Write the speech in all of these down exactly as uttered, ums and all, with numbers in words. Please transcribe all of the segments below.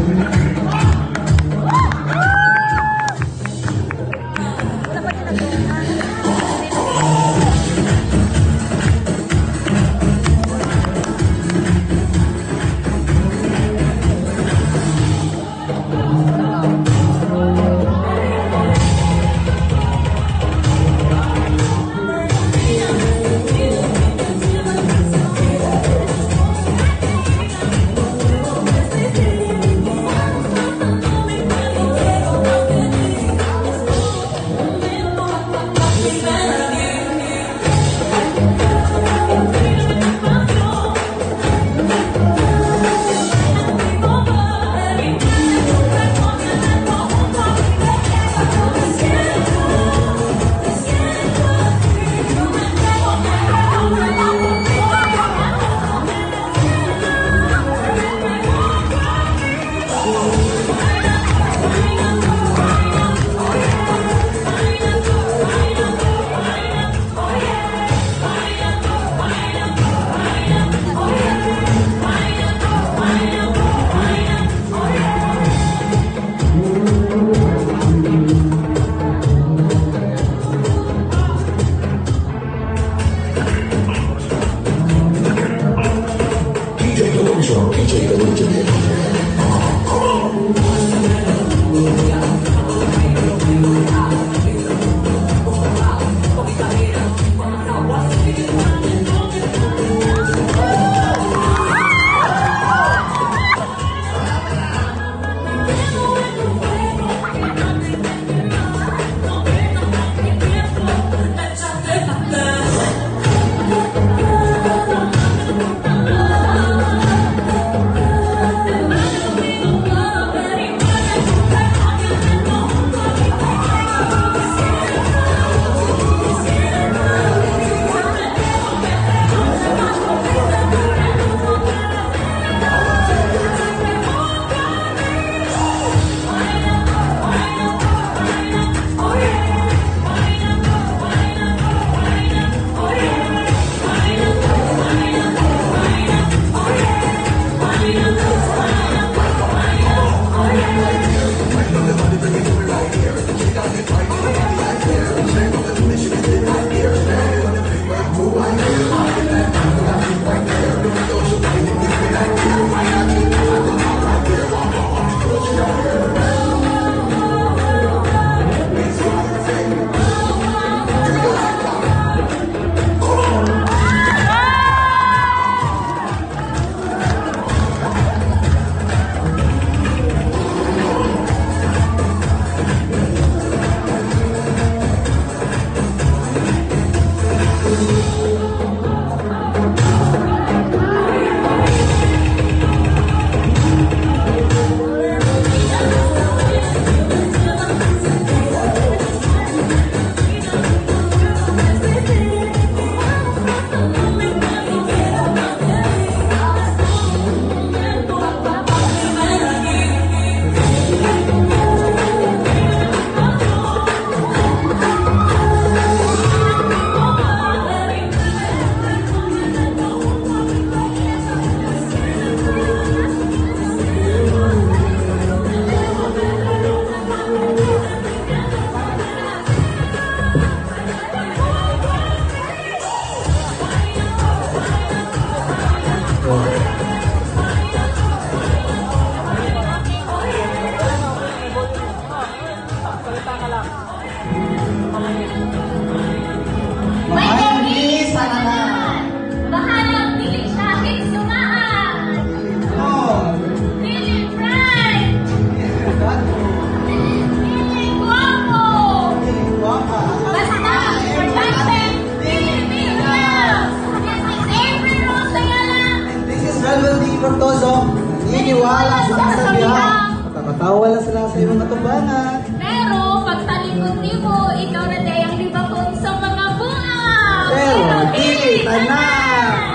Naniniwala sa kasabihan. Matatawa lang sila sa iyong katubangan. Pero pag talikod mo, ikaw na dayang libakon sa mga bunga. Pero dili tanan.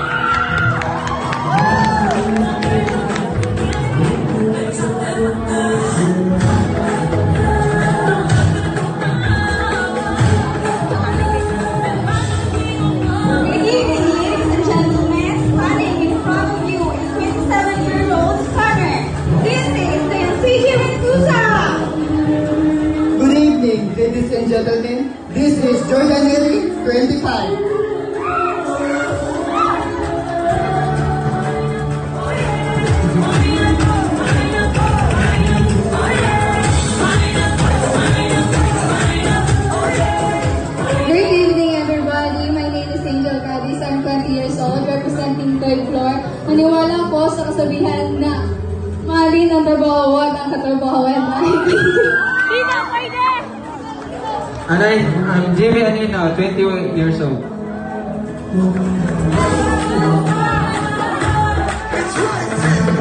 Standing in front of you is twenty-seven year old Connor. This is the Personal. Good evening, everybody. My name is Angel Cadiz. I'm twenty years old, representing third floor. Naniwala po sa kasabihan na mahalin ang trabaho, huwag ang katrabahoan. Di na pwede! Anay, I'm Jimmy Anina, twenty years old. That's right.